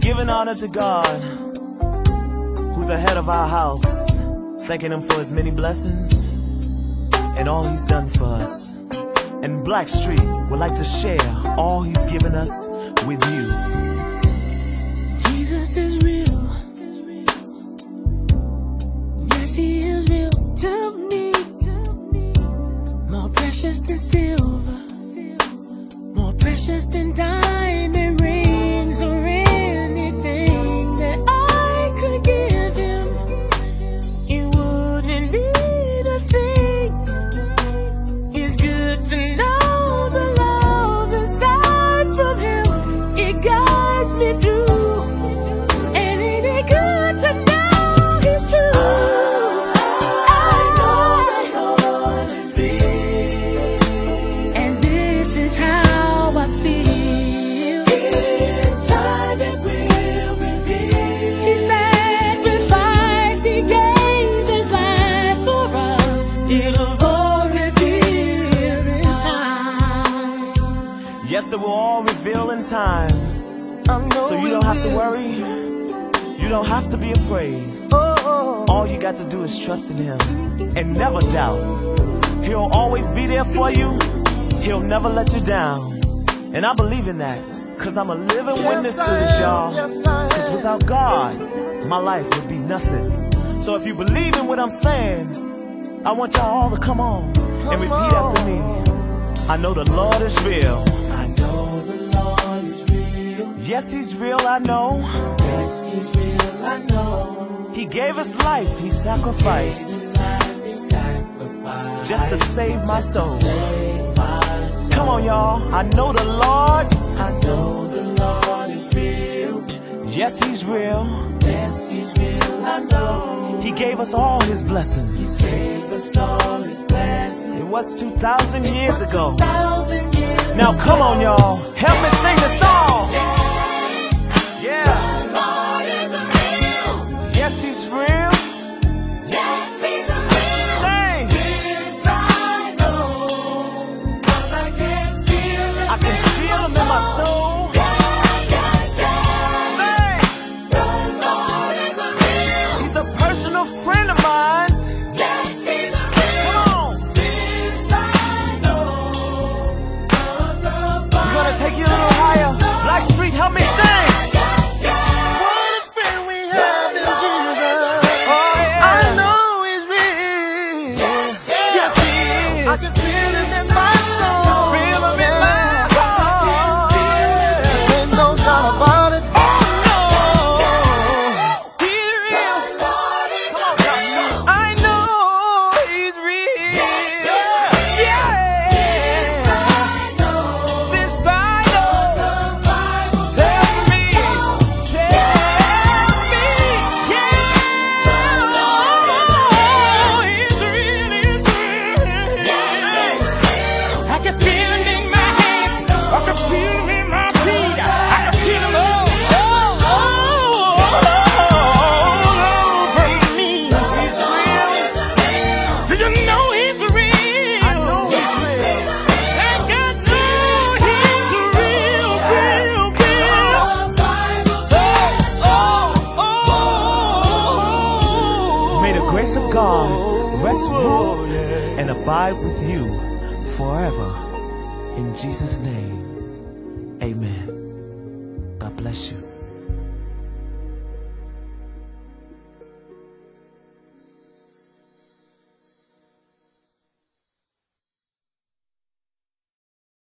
Giving honor to God, who's the head of our house, thanking him for his many blessings and all he's done for us. And Blackstreet would like to share all he's given us with you. Jesus is real. Yes, he is real to me. More precious than silver, more precious than diamond rings or anything that I could give him. It wouldn't be the thing. It's good to know the love inside from him. It guides me through, and it ain't good to know he's true. Yes, it will all reveal in time. So you don't have to worry. You don't have to be afraid. All you got to do is trust in him and never doubt. He'll always be there for you. He'll never let you down. And I believe in that, cause I'm a living witness to this, y'all. Cause without God, my life would be nothing. So if you believe in what I'm saying, I want y'all all to come on and repeat after me. I know the Lord is real. Yes, he's real, I know. Yes, he's real, I know. He gave his life, he sacrificed just to save my soul. Come on, y'all. I know the Lord. I know the Lord is real. Yes, he's real. Yes, he's real, I know. He gave us all his blessings. He gave us all his blessings. It was 2,000 years ago. 2,000 years Now come on, y'all. Help me sing the song. Yeah. The Lord is real. Yes, he's real. Yes, he's real. Sing. This I know, 'cause I can feel him. I can feel him in my soul. Sing. The Lord is real. He's a personal friend of mine. Yes, he's real. Come on. This I know, 'cause the Bible We're gonna take you a little higher. Blackstreet, help me sing. I can feel him in my soul. Feel him in my heart. Ain't no doubt about it. Oh no, he's real. I know he's real. Yeah. This I know. Tell me. Yeah. He's real. I can feel him in my hands. I can feel him in my feet. I can feel him all over me. He's real. Do you know he's real? I know he's real. And God knows he's real. May the grace of God rest, rule, and abide with you forever. In Jesus' name, amen. God bless you.